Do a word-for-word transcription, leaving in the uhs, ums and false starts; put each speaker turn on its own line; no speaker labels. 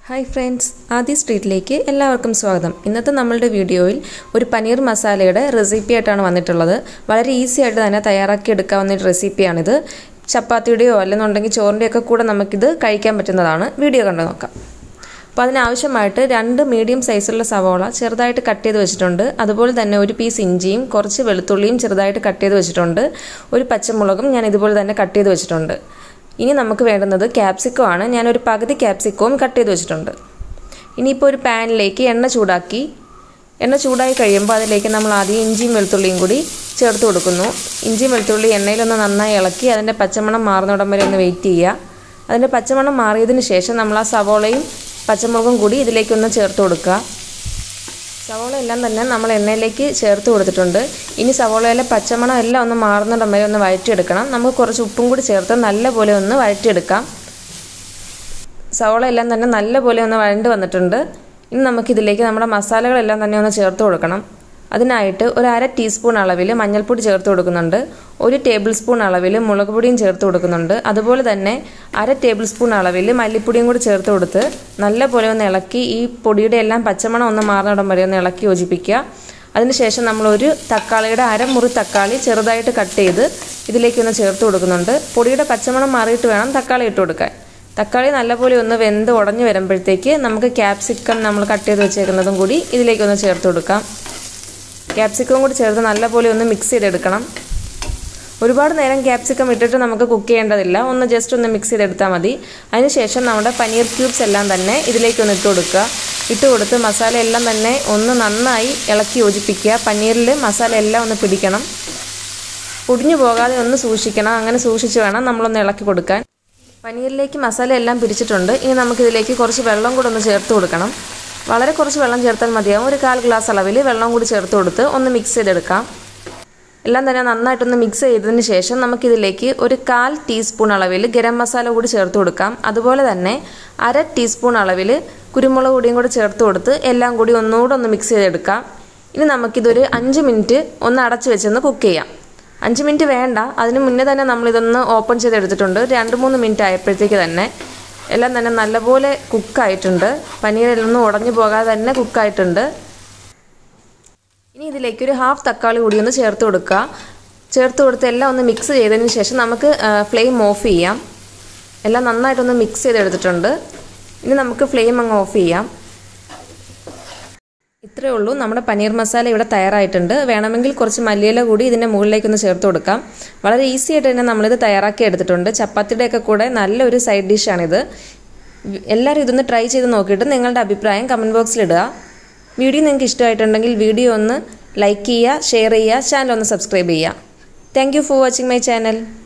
Hi friends, Adi Street Lake എല്ലാവർക്കും സ്വാഗതം. ഇന്നത്തെ നമ്മളുടെ വീഡിയോയിൽ ഒരു പനീർ മസാലയുടെ റെസിപ്പി ആയിട്ടാണ് വന്നിട്ടുള്ളത്. വളരെ ഈസി ആയിട്ട് തന്നെ തയ്യാറാക്കി എടുക്കാവുന്ന ഒരു റെസിപ്പിയാണിത്. ചപ്പാത്തിയുടെയോ അല്ലെന്നുണ്ടെങ്കിൽ ചോറിൻ്റെ ഒക്കെ കൂടെ നമുക്കിത് കഴിക്കാൻ പറ്റുന്നതാണ്. വീഡിയോ കണ്ടു നോക്കാം. അപ്പോൾ അതിനാവശ്യമായിട്ട് രണ്ട് മീഡിയം സൈസുള്ള സവോള ചെറുതായിട്ട് കട്ട് ചെയ്ത് വെച്ചിട്ടുണ്ട്. അതുപോലെ തന്നെ ഒരു പീസ് ഇഞ്ചിയും കുറച്ച് വെളുത്തുള്ളിയും ചെറുതായിട്ട് കട്ട് ചെയ്ത് വെച്ചിട്ടുണ്ട്. ഒരു പച്ചമുളകും ഞാൻ ഇതുപോലെ തന്നെ കട്ട് ചെയ്ത് വെച്ചിട്ടുണ്ട്. ഇനി നമുക്ക് വേണ്ടുന്നത് ക്യാപ്സിക്കം ആണ്. ഞാനൊരു പകുതി ക്യാപ്സിക്കവും കട്ട് ചെയ്ത് വെച്ചിട്ടുണ്ട്. ഇനിയിപ്പോൾ ഒരു പാനിലേക്ക് എണ്ണ ചൂടാക്കി എണ്ണ ചൂടായി കഴിയുമ്പോൾ അതിലേക്ക് നമ്മൾ ആദ്യം ഇഞ്ചിയും വെളുത്തുള്ളിയും കൂടി ചേർത്ത് കൊടുക്കുന്നു. ഇഞ്ചിയും വെളുത്തുള്ളി എണ്ണയിലൊന്ന് നന്നായി ഇളക്കി അതിൻ്റെ പച്ചമണം മാറുന്നിടം വരെ ഒന്ന് വെയിറ്റ് ചെയ്യുക. അതിൻ്റെ പച്ചമണം മാറിയതിന് ശേഷം നമ്മൾ ആ സവോളയും പച്ചമുളകും കൂടി ഇതിലേക്കൊന്ന് ചേർത്ത് കൊടുക്കുക. സവോള എല്ലാം തന്നെ നമ്മൾ എണ്ണയിലേക്ക് ചേർത്ത് കൊടുത്തിട്ടുണ്ട്. ഇനി സവോളയിലെ പച്ചമണം എല്ലാം ഒന്ന് മാറുന്നിടം വരെ ഒന്ന് വഴറ്റിയെടുക്കണം. നമുക്ക് കുറച്ച് ഉപ്പും കൂടി ചേർത്ത് നല്ലപോലെ ഒന്ന് വഴറ്റിയെടുക്കാം. സവോള എല്ലാം തന്നെ നല്ലപോലെ ഒന്ന് വഴണ്ട് വന്നിട്ടുണ്ട്. ഇനി നമുക്കിതിലേക്ക് നമ്മുടെ മസാലകളെല്ലാം തന്നെ ഒന്ന് ചേർത്ത് കൊടുക്കണം. അതിനായിട്ട് ഒരു അര ടീസ്പൂൺ അളവിൽ മഞ്ഞൾപ്പൊടി ചേർത്ത് കൊടുക്കുന്നുണ്ട്. ഒരു ടേബിൾ സ്പൂൺ അളവിൽ മുളക് പൊടിയും ചേർത്ത് കൊടുക്കുന്നുണ്ട്. അതുപോലെ തന്നെ അര ടേബിൾ സ്പൂൺ അളവിൽ മല്ലിപ്പൊടിയും കൂടി ചേർത്ത് കൊടുത്ത് നല്ലപോലെ ഒന്ന് ഇളക്കി ഈ പൊടിയുടെ എല്ലാം പച്ചമണം ഒന്ന് മാറുന്നിടം വരെ ഒന്ന് ഇളക്കി യോജിപ്പിക്കുക. അതിനുശേഷം നമ്മളൊരു തക്കാളിയുടെ അരമുറി തക്കാളി ചെറുതായിട്ട് കട്ട് ചെയ്ത് ഇതിലേക്കൊന്ന് ചേർത്ത് കൊടുക്കുന്നുണ്ട്. പൊടിയുടെ പച്ചമണം മാറിയിട്ട് വേണം തക്കാളി ഇട്ട് കൊടുക്കാൻ. തക്കാളി നല്ലപോലെ ഒന്ന് വെന്ത് ഉടഞ്ഞു വരുമ്പോഴത്തേക്ക് നമുക്ക് ക്യാപ്സിക്കം നമ്മൾ കട്ട് ചെയ്ത് വെച്ചേക്കുന്നതും കൂടി ഇതിലേക്കൊന്ന് ചേർത്ത് കൊടുക്കാം. ക്യാപ്സിക്കം കൂടി ചേർത്ത് നല്ലപോലെ ഒന്ന് മിക്സ് ചെയ്തെടുക്കണം. ഒരുപാട് നേരം ക്യാപ്സിക്കം ഇട്ടിട്ട് നമുക്ക് കുക്ക് ചെയ്യേണ്ടതില്ല. ഒന്ന് ജസ്റ്റ് ഒന്ന് മിക്സ് ചെയ്തെടുത്താൽ മതി. അതിനുശേഷം നമ്മുടെ പനീർ ക്യൂബ്സ് എല്ലാം തന്നെ ഇതിലേക്കൊന്ന് ഇട്ട് കൊടുക്കുക. ഇട്ട് കൊടുത്ത് മസാല എല്ലാം തന്നെ ഒന്ന് നന്നായി ഇളക്കി യോജിപ്പിക്കുക. പനീറിൽ മസാല എല്ലാം ഒന്ന് പിടിക്കണം. പൊടിഞ്ഞു പോകാതെ ഒന്ന് സൂക്ഷിക്കണം. അങ്ങനെ സൂക്ഷിച്ച് വേണം നമ്മളൊന്ന് ഇളക്കി കൊടുക്കാൻ. പനീറിലേക്ക് മസാല എല്ലാം പിടിച്ചിട്ടുണ്ട്. ഇനി നമുക്കിതിലേക്ക് കുറച്ച് വെള്ളം കൂടെ ഒന്ന് ചേർത്ത് കൊടുക്കണം. വളരെ കുറച്ച് വെള്ളം ചേർത്താൽ മതിയാവും. ഒരു കാൽ ഗ്ലാസ് അളവിൽ വെള്ളം കൂടി ചേർത്ത് കൊടുത്ത് ഒന്ന് മിക്സ് ചെയ്തെടുക്കാം. എല്ലാം തന്നെ നന്നായിട്ടൊന്ന് മിക്സ് ചെയ്തതിന് ശേഷം നമുക്കിതിലേക്ക് ഒരു കാൽ ടീസ്പൂൺ അളവിൽ ഗരം മസാല കൂടി ചേർത്ത് കൊടുക്കാം. അതുപോലെ തന്നെ അര ടീസ്പൂൺ അളവിൽ കുരുമുളക് പൊടിയും കൂടി ചേർത്ത് കൊടുത്ത് എല്ലാം കൂടി ഒന്നുകൂടെ ഒന്ന് മിക്സ് ചെയ്തെടുക്കാം. ഇനി നമുക്കിതൊരു അഞ്ച് മിനിറ്റ് ഒന്ന് അടച്ചു വെച്ചൊന്ന് കുക്ക് ചെയ്യാം. അഞ്ച് മിനിറ്റ് വേണ്ട, അതിന് മുന്നേ തന്നെ നമ്മളിതൊന്ന് ഓപ്പൺ ചെയ്തെടുത്തിട്ടുണ്ട്. രണ്ട് മൂന്ന് മിനിറ്റ് ആയപ്പോഴത്തേക്ക് തന്നെ എല്ലാം തന്നെ നല്ലപോലെ കുക്കായിട്ടുണ്ട്. പനീരെല്ലാം ഉടഞ്ഞു പോകാതെ തന്നെ കുക്കായിട്ടുണ്ട്. ഇനി ഇതിലേക്ക് ഒരു ഹാഫ് തക്കാളി കൂടി ഒന്ന് ചേർത്ത് കൊടുക്കുക. ചേർത്ത് കൊടുത്ത് എല്ലാം ഒന്ന് മിക്സ് ചെയ്തതിന് ശേഷം നമുക്ക് ഫ്ലെയിം ഓഫ് ചെയ്യാം. എല്ലാം നന്നായിട്ടൊന്ന് മിക്സ് ചെയ്തെടുത്തിട്ടുണ്ട്. ഇനി നമുക്ക് ഫ്ലെയിം അങ്ങ് ഓഫ് ചെയ്യാം. ഇത്രയേ ഉള്ളൂ, നമ്മുടെ പനീർ മസാല ഇവിടെ തയ്യാറായിട്ടുണ്ട്. വേണമെങ്കിൽ കുറച്ച് മല്ലിയില കൂടി ഇതിൻ്റെ മുകളിലേക്കൊന്ന് ചേർത്ത് കൊടുക്കാം. വളരെ ഈസി ആയിട്ട് തന്നെ നമ്മളിത് തയ്യാറാക്കി എടുത്തിട്ടുണ്ട്. ചപ്പാത്തിയുടെയൊക്കെ കൂടെ നല്ലൊരു സൈഡ് ഡിഷാണിത്. എല്ലാവരും ഇതൊന്ന് ട്രൈ ചെയ്ത് നോക്കിയിട്ട് നിങ്ങളുടെ അഭിപ്രായം കമൻറ്റ് ബോക്സിലിടുക. വീഡിയോ നിങ്ങൾക്ക് ഇഷ്ടമായിട്ടുണ്ടെങ്കിൽ വീഡിയോ ഒന്ന് ലൈക്ക് ചെയ്യുക, ഷെയർ ചെയ്യുക, ചാനൽ ഒന്ന് സബ്സ്ക്രൈബ് ചെയ്യുക. Thank you for watching my channel.